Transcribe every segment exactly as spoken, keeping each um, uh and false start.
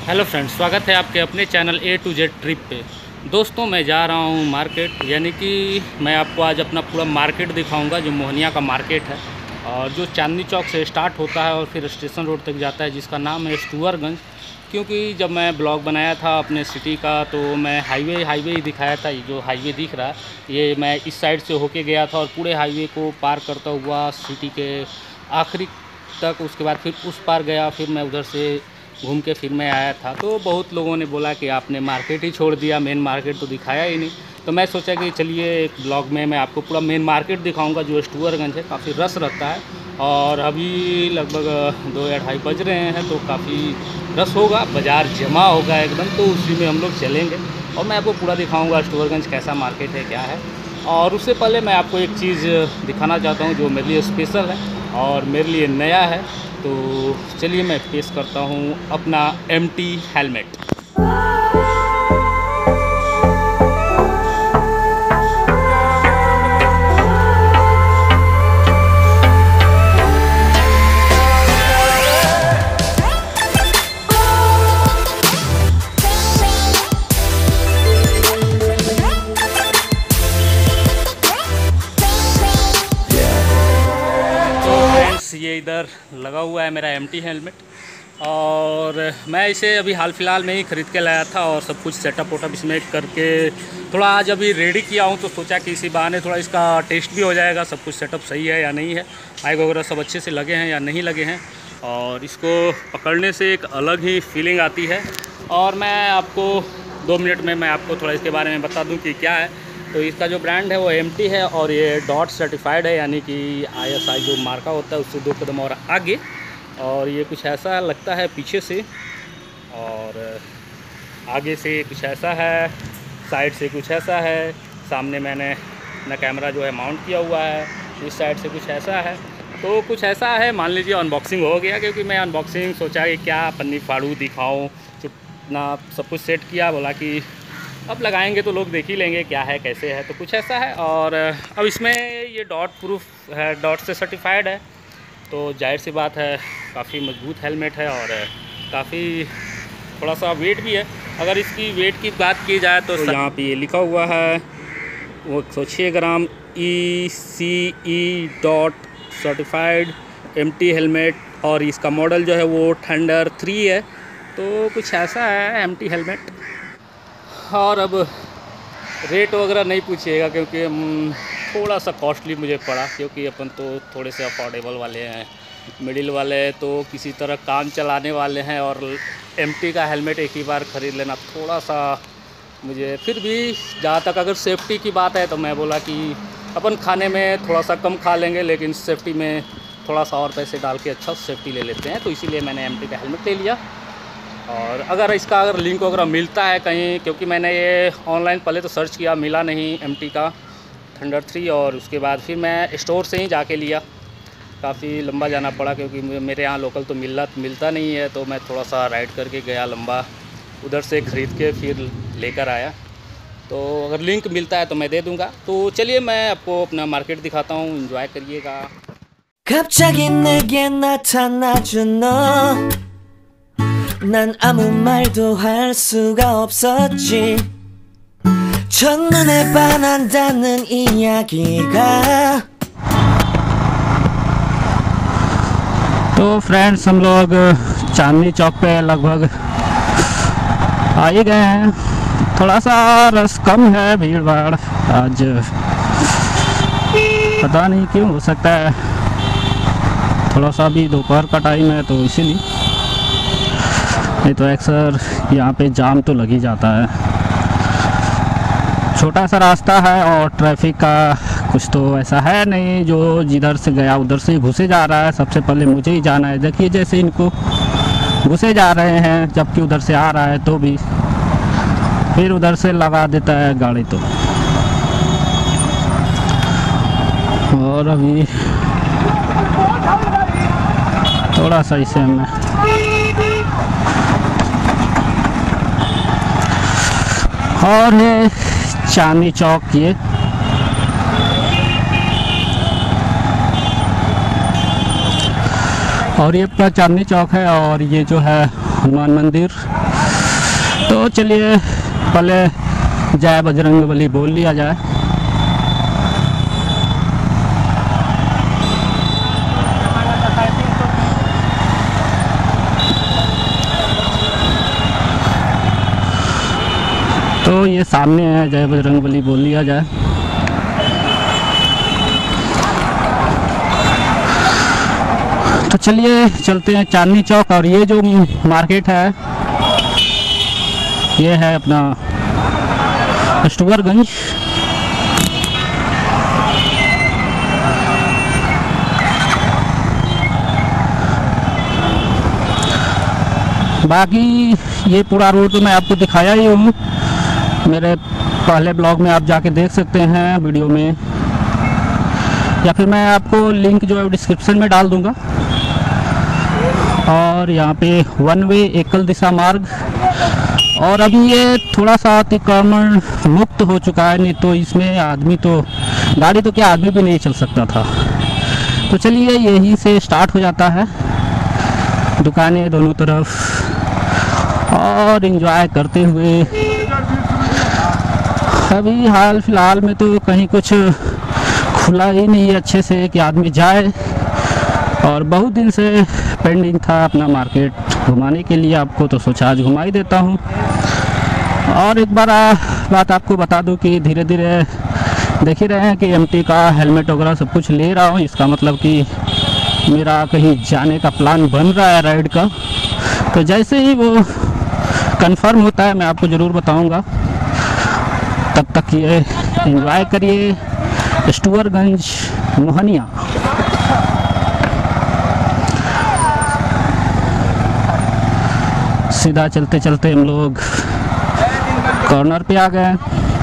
Hello friends, स्वागत है आपके अपने channel A to Z trip पे। दोस्तों, मैं जा रहा हूँ मार्केट, यानी कि मैं आपको आज अपना पूरा मार्केट दिखाऊंगा जो मोहनिया का मार्केट है और जो चांदनी चौक से स्टार्ट होता है और फिर स्टेशन रोड तक जाता है, जिसका नाम है stuwarganj। क्योंकि जब मैं ब्लॉग बनाया था अपने सिटी का तो मैं हाईवे हाईवे ही दिखाया था। ये जो हाईवे दिख रहा है ये मैं इस साइड से होके गया था और पूरे हाईवे को पार करता हुआ सिटी के आखिरी तक, उसके बाद फिर उस पार गया, फिर मैं उधर से घूम के फिर मैं आया था। तो बहुत लोगों ने बोला कि आपने मार्केट ही छोड़ दिया, मेन मार्केट तो दिखाया ही नहीं। तो मैं सोचा कि चलिए एक ब्लॉग में मैं आपको पूरा मेन मार्केट दिखाऊंगा जो stuwarganj है। काफ़ी रश रहता है और अभी लगभग दो या ढाई बज रहे हैं, तो काफ़ी रश होगा, बाज़ार जमा होगा एकदम। तो उसी में हम लोग चलेंगे और मैं आपको पूरा दिखाऊँगा stuwarganj कैसा मार्केट है, क्या है। और उससे पहले मैं आपको एक चीज़ दिखाना चाहता हूँ जो मेरे लिए स्पेशल है और मेरे लिए नया है। तो चलिए मैं पेश करता हूँ अपना एम्प्टी हेलमेट। ये इधर लगा हुआ है मेरा एम्प्टी हेलमेट और मैं इसे अभी हाल फिलहाल में ही ख़रीद के लाया था और सब कुछ सेटअप वोटअप इसमें करके थोड़ा आज अभी रेडी किया हूँ। तो सोचा कि इसी बहाने थोड़ा इसका टेस्ट भी हो जाएगा, सब कुछ सेटअप सही है या नहीं है, माइक वगैरह सब अच्छे से लगे हैं या नहीं लगे हैं। और इसको पकड़ने से एक अलग ही फीलिंग आती है। और मैं आपको दो मिनट में मैं आपको थोड़ा इसके बारे में बता दूँ कि क्या है। तो इसका जो ब्रांड है वो एम्प्टी है और ये डॉट सर्टिफाइड है, यानी कि आई एस आई जो मार्का होता है उससे दो कदम और आगे। और ये कुछ ऐसा लगता है पीछे से और आगे से कुछ ऐसा है, साइड से कुछ ऐसा है, सामने मैंने अपना कैमरा जो है माउंट किया हुआ है, इस साइड से कुछ ऐसा है। तो कुछ ऐसा है, मान लीजिए अनबॉक्सिंग हो गया, क्योंकि मैं अनबॉक्सिंग सोचा कि क्या पन्नी फाड़ू दिखाऊँ, ना सब कुछ सेट किया, बोला कि अब लगाएंगे तो लोग देख ही लेंगे क्या है कैसे है। तो कुछ ऐसा है और अब इसमें ये डॉट प्रूफ है, डॉट से सर्टिफाइड है, तो जाहिर सी बात है काफ़ी मजबूत हेलमेट है और काफ़ी थोड़ा सा वेट भी है। अगर इसकी वेट की बात की जाए तो, तो यहाँ पे ये लिखा हुआ है वो एक सौ छः gram E C E DOT certified empty helmet और इसका मॉडल जो है वो थंडर थ्री है। तो कुछ ऐसा है एम्प्टी हेलमेट। और अब रेट वगैरह नहीं पूछिएगा क्योंकि थोड़ा सा कॉस्टली मुझे पड़ा, क्योंकि अपन तो थोड़े से अफोर्डेबल वाले हैं, मिडिल वाले तो किसी तरह काम चलाने वाले हैं। और एम्प्टी का हेलमेट एक ही बार ख़रीद लेना थोड़ा सा मुझे, फिर भी जहाँ तक अगर सेफ्टी की बात है तो मैं बोला कि अपन खाने में थोड़ा सा कम खा लेंगे, लेकिन सेफ्टी में थोड़ा सा और पैसे डाल के अच्छा सेफ्टी ले लेते हैं। तो इसीलिए मैंने एम्प्टी का हेलमेट ले लिया। और अगर इसका अगर लिंक वगैरह मिलता है कहीं, क्योंकि मैंने ये ऑनलाइन पहले तो सर्च किया, मिला नहीं एम्प्टी का थंडर थ्री, और उसके बाद फिर मैं स्टोर से ही जाके लिया। काफ़ी लंबा जाना पड़ा क्योंकि मेरे यहाँ लोकल तो मिलना मिलता नहीं है, तो मैं थोड़ा सा राइड करके गया लंबा, उधर से ख़रीद के फिर लेकर आया। तो अगर लिंक मिलता है तो मैं दे दूँगा। तो चलिए मैं आपको अपना मार्केट दिखाता हूँ, एंजॉय करिएगा। 갑자기 내게 나타나준 너, 난 아무 말도 할 수가 없었지. 첫눈에 반한다는 이야기가। तो फ्रेंड्स, हम लोग चांदनी चौक पे लगभग आ ही गए हैं। थोड़ा सा रश कम है, भीड़ भाड़ आज पता नहीं क्यों, हो सकता है थोड़ा सा भी दोपहर का टाइम है तो इसीलिए, नहीं तो अक्सर यहाँ पे जाम तो लग ही जाता है। छोटा सा रास्ता है और ट्रैफिक का कुछ तो ऐसा है नहीं, जो जिधर से गया उधर से ही घुसे जा रहा है। सबसे पहले मुझे ही जाना है, देखिए जैसे इनको घुसे जा रहे हैं, जबकि उधर से आ रहा है तो भी फिर उधर से लगा देता है गाड़ी। तो और अभी थोड़ा सा इसे मैं और है चांदनी चौक, ये और ये पूरा चांदनी चौक है। और ये जो है हनुमान मंदिर तो चलिए पहले जय बजरंगबली बोल लिया जाए। तो ये सामने है, जय बजरंगबली बोल लिया जाए। तो चलिए चलते हैं चांदनी चौक। और ये जो मार्केट है ये है अपना stuwarganj। बाकी ये पूरा रोड तो मैं आपको दिखाया ही हूँ, मेरे पहले ब्लॉग में आप जाके देख सकते हैं वीडियो में, या फिर मैं आपको लिंक जो है डिस्क्रिप्शन में डाल दूँगा। और यहाँ पे वन वे एकल दिशा मार्ग, और अभी ये थोड़ा सा अतिक्रमण मुक्त हो चुका है, नहीं तो इसमें आदमी तो गाड़ी तो क्या आदमी भी नहीं चल सकता था। तो चलिए यहीं से स्टार्ट हो जाता है, दुकानें दोनों तरफ, और एंजॉय करते हुए। अभी हाल फिलहाल में तो कहीं कुछ खुला ही नहीं है अच्छे से कि आदमी जाए, और बहुत दिन से पेंडिंग था अपना मार्केट घुमाने के लिए आपको, तो सोचा आज घुमा ही देता हूँ। और एक बार आ, बात आपको बता दूं कि धीरे धीरे देख ही रहे हैं कि एमटी का हेलमेट वगैरह सब कुछ ले रहा हूँ। इसका मतलब कि मेरा कहीं जाने का प्लान बन रहा है राइड का, तो जैसे ही वो कंफर्म होता है मैं आपको ज़रूर बताऊँगा। तब तक ये एंजॉय करिए stuwarganj मोहनिया। सीधा चलते चलते हम लोग कॉर्नर पे आ गए।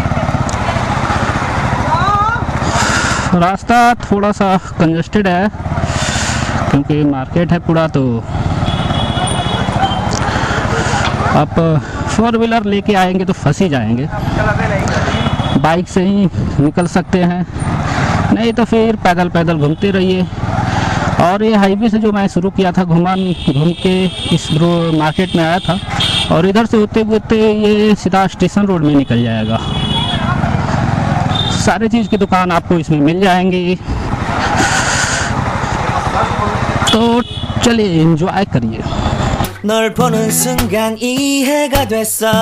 रास्ता थोड़ा सा कंजस्टेड है क्योंकि मार्केट है पूरा, तो आप फोर व्हीलर लेके आएंगे तो फंस ही जाएंगे। बाइक से ही निकल सकते हैं, नहीं तो फिर पैदल पैदल घूमते रहिए। और ये हाईवे से जो मैं शुरू किया था घुमा घूम के इस मार्केट में आया था, और इधर से होते होते ये सीधा स्टेशन रोड में निकल जाएगा। सारे चीज़ की दुकान आपको इसमें मिल जाएंगी। तो चलिए एंजॉय करिए। 널 보는 순간 이해가 됐어.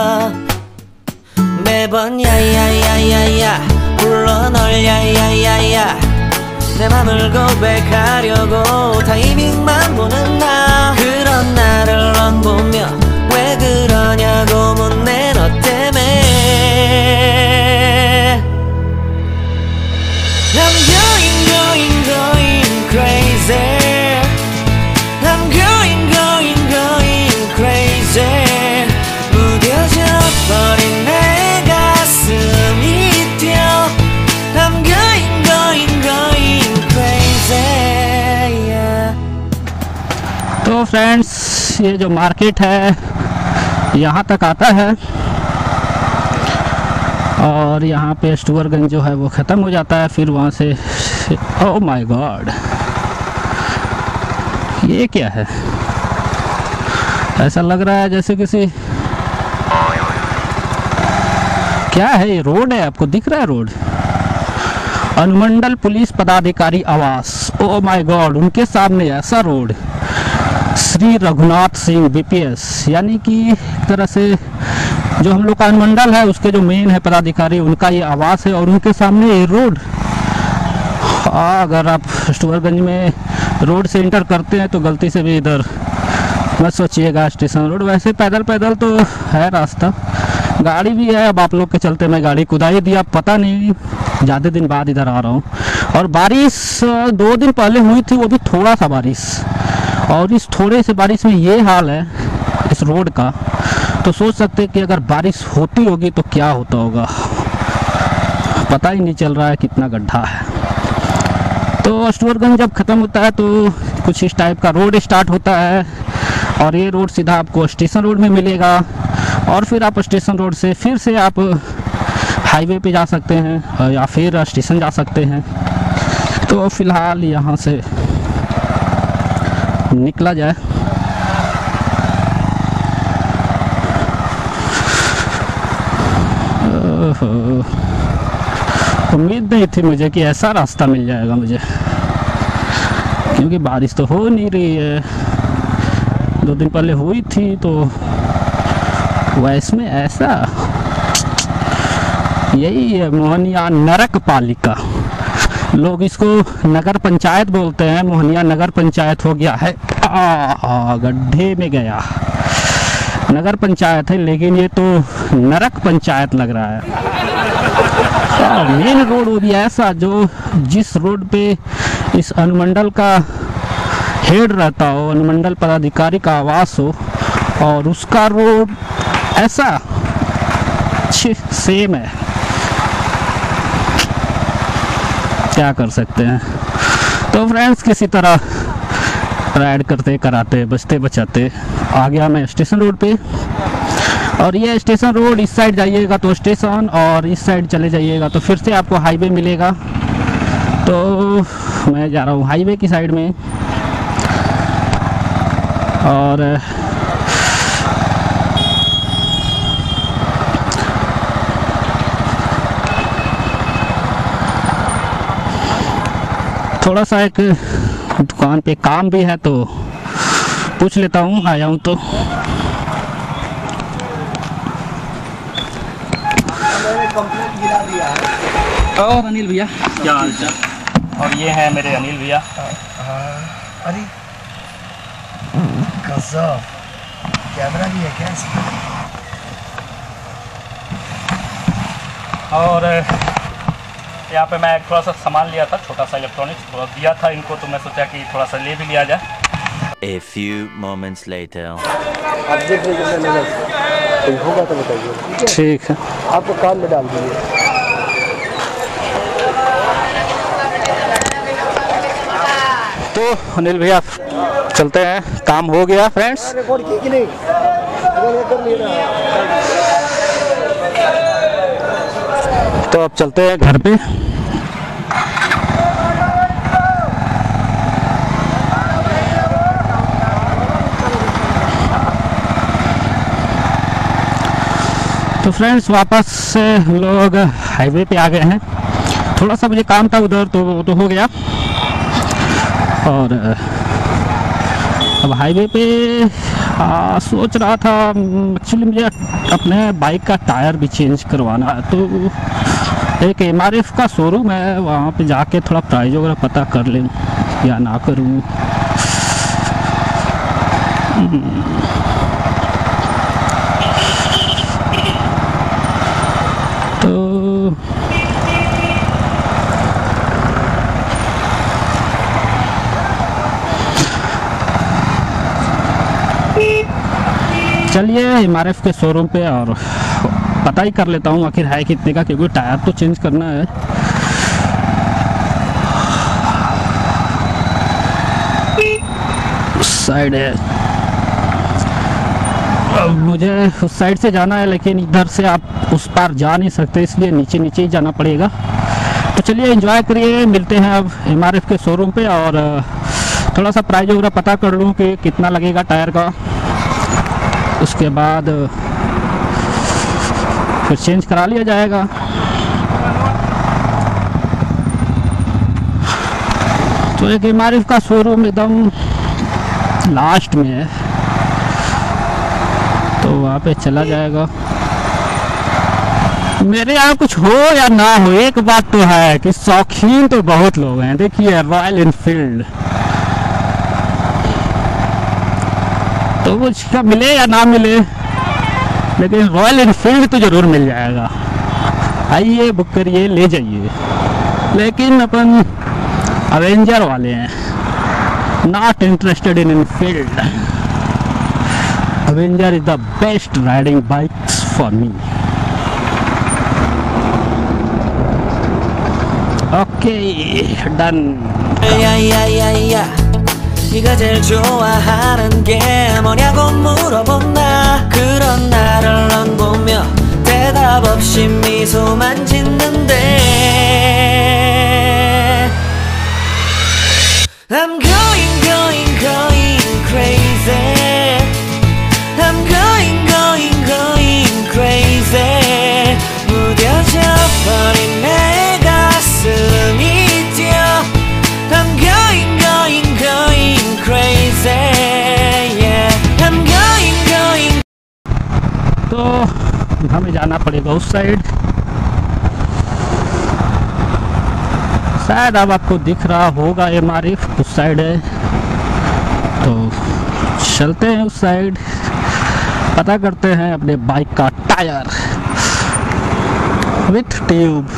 매번 야야야야야 불러 널 야야야야 내 맘을 고백하려고 타이밍만 보는 나. 그런 나를 넌 보며 왜 그러냐고 묻네 너 때문에. I'm going going going crazy. I'm going going going crazy. 무뎌져 버린 내 가슴이 뛰어. I'm going going going crazy. Yeah. तो फ्रेंड्स ये जो मार्केट है यहाँ तक आता है, और यहाँ पे stuwarganj जो है वो ख़त्म हो जाता है। फिर वहाँ से ओह माय गॉड, ये क्या है? ऐसा लग रहा है जैसे किसी, क्या है ये? रोड है, आपको दिख रहा है रोड? अनुमंडल पुलिस पदाधिकारी आवास, ओह माय गॉड, उनके सामने ऐसा रोड। श्री रघुनाथ सिंह बीपीएस, यानी कि एक तरह से जो हम लोग का अनुमंडल है उसके जो मेन है पदाधिकारी, उनका ये आवास है, और उनके सामने ये रोड। हाँ, अगर आप stuwarganj में रोड से इंटर करते हैं तो गलती से भी इधर मत सोचिएगा स्टेशन रोड। वैसे पैदल पैदल तो है रास्ता, गाड़ी भी है। अब आप लोग के चलते मैं गाड़ी कुदा ही दिया, पता नहीं, ज़्यादा दिन बाद इधर आ रहा हूँ। और बारिश दो दिन पहले हुई थी, वो भी थोड़ा सा बारिश, और इस थोड़े से बारिश में ये हाल है इस रोड का, तो सोच सकते हैं कि अगर बारिश होती होगी तो क्या होता होगा। पता ही नहीं चल रहा है कितना गड्ढा है। तो stuwarganj जब ख़त्म होता है तो कुछ इस टाइप का रोड स्टार्ट होता है, और ये रोड सीधा आपको स्टेशन रोड में मिलेगा, और फिर आप स्टेशन रोड से फिर से आप हाईवे पे जा सकते हैं या फिर स्टेशन जा सकते हैं। तो फिलहाल यहाँ से निकला जाए। ओहो, उम्मीद नहीं थी मुझे कि ऐसा रास्ता मिल जाएगा मुझे, क्योंकि बारिश तो हो नहीं रही है। दो दिन पहले हुई थी तो वैसे में ऐसा, यही है मोहनिया नरक पालिका। लोग इसको नगर पंचायत बोलते हैं, मोहनिया नगर पंचायत हो गया है। आ गड्ढे में गया, नगर पंचायत है लेकिन ये तो नरक पंचायत लग रहा है। मेन रोड वो भी ऐसा जो जिस रोड पे इस अनुमंडल का हेड रहता हो, अनुमंडल पदाधिकारी का आवास हो, और उसका रोड ऐसा सेम है। क्या कर सकते हैं। तो फ्रेंड्स, किसी तरह राइड करते कराते बचते बचाते आ गया मैं स्टेशन रोड पे। और ये स्टेशन रोड, इस साइड जाइएगा तो स्टेशन, और इस साइड चले जाइएगा तो फिर से आपको हाईवे मिलेगा। तो मैं जा रहा हूँ हाईवे की साइड में। और थोड़ा सा एक दुकान पे काम भी है तो पूछ लेता हूँ, आया हूँ तो। और अनिल भैया, क्या हाल चाल? और ये है मेरे अनिल भैया। अरे गजब, कैमरा भी है क्या इसमें? और यहाँ पे मैं थोड़ा सा सामान लिया था, छोटा सा इलेक्ट्रॉनिक्स, थोड़ा दिया था इनको, तो मैं सोचा कि थोड़ा सा ले भी लिया जाए। A few moments later. आप देख लीजिए, कोई होगा तो बताइए। ठीक है, आपको कान में डाल दीजिए। तो अनिल भैया चलते हैं, काम हो गया फ्रेंड्स। रिकॉर्ड की कि नहीं? अगर कर नहीं रहा तो अब चलते हैं घर पे। तो फ्रेंड्स, वापस से हम लोग हाईवे पे आ गए हैं। थोड़ा सा मुझे काम था उधर, तो वो तो हो गया। और अब हाईवे पे आ, सोच रहा था, एक्चुअली मुझे अपने बाइक का टायर भी चेंज करवाना है। तो एक एम आर एफ का शोरूम है, वहाँ पे जाके थोड़ा प्राइस वगैरह पता कर लें या ना करूँ। तो चलिए एम आर एफ के शोरूम पे और पता ही कर लेता हूँ आखिर है कितने का, क्योंकि टायर तो चेंज करना है। उस साइड है, अब मुझे उस साइड से जाना है, लेकिन इधर से आप उस पार जा नहीं सकते, इसलिए नीचे नीचे ही जाना पड़ेगा। तो चलिए एंजॉय करिए, मिलते हैं अब एम आर एफ के शोरूम पे, और थोड़ा सा प्राइस वगैरह पता कर लूँ कि कितना लगेगा टायर का। उसके बाद फिर चेंज करा लिया जाएगा। तो एक एम आर एफ का शोरूम एकदम लास्ट में है, तो वहाँ पे चला जाएगा। मेरे यहाँ कुछ हो या ना हो, एक बात तो है कि शौकीन तो बहुत लोग हैं। देखिए रॉयल एनफील्ड, तो उसका मिले या ना मिले, लेकिन रॉयल एनफील्ड तो ज़रूर मिल जाएगा। आइए बुक करिए, ले जाइए। लेकिन अपन अवेंजर वाले हैं, not interested in Enfield. Avenger is the best riding bikes for me. Okay done. 야야야야 네가 제일 좋아하는 게 뭐냐고 물어본다. 그런 나를 넌 보며 대답 없이 미소만 짓는데 I'm going going going crazy. I'm going going going crazy. 무뎌져 जाना पड़ेगा उस साइड। शायद अब आपको दिख रहा होगा एम आर एफ उस साइड है, तो चलते हैं उस साइड, पता करते हैं अपने बाइक का टायर विथ ट्यूब।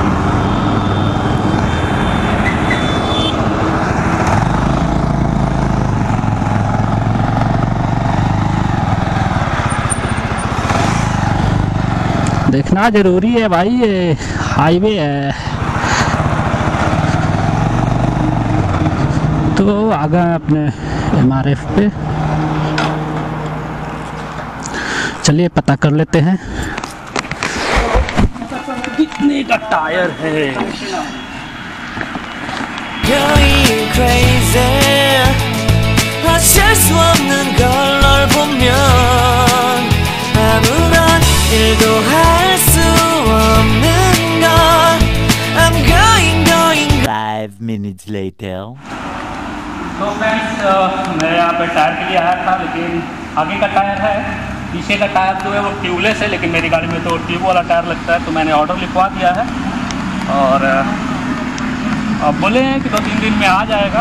देखना जरूरी है भाई, ये हाईवे है। तो आ गए अपने एम आर एफ पे, चलिए पता कर लेते हैं कितने का टायर है। Going crazy 어쩔 수 없는 걸 널 보면 아무런 일도 할 수 없는 걸 I'm going going Five minutes later. तो फ्रेंड्स मैं यहाँ पे टायर के लिए आया था, लेकिन आगे का टायर है, पीछे का टायर जो है वो ट्यूबलेस है, लेकिन मेरी गाड़ी में तो ट्यूब वाला टायर लगता है। तो मैंने ऑर्डर लिखवा दिया है और अब बोले हैं कि दो तीन दिन में आ जाएगा।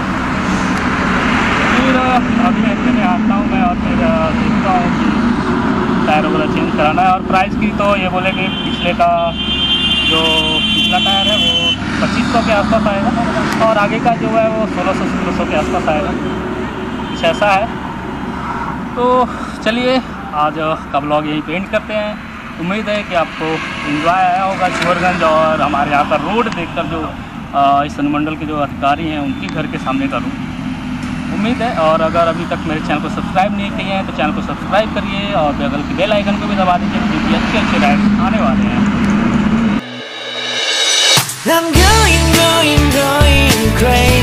फिर अभी हफ्ते में आता हूँ मैं और फिर देखता हूँ कि टायर वगैरह चेंज कराना है। और प्राइस की तो ये बोले कि पिछले का जो पिछला टायर है वो पच्चीस सौ के आसपास आएगा और आगे का जो है वो सोलह सौ सत्रह सौ के आसपास आएगा, कुछ ऐसा है। तो चलिए आज का ब्लॉग यहीं पे एंड करते हैं। उम्मीद है कि आपको एंजॉय आया होगा शोरगंज और हमारे यहाँ का रोड देखकर, जो इस अनुमंडल के जो अधिकारी हैं उनकी घर के सामने का रोड। उम्मीद है, और अगर अभी तक मेरे चैनल को सब्सक्राइब नहीं किए हैं तो चैनल को सब्सक्राइब करिए और बगल के बेल आइकन को भी दबा दीजिए, क्योंकि अच्छे अच्छे राइड्स आने वाले हैं। I'm going going going crazy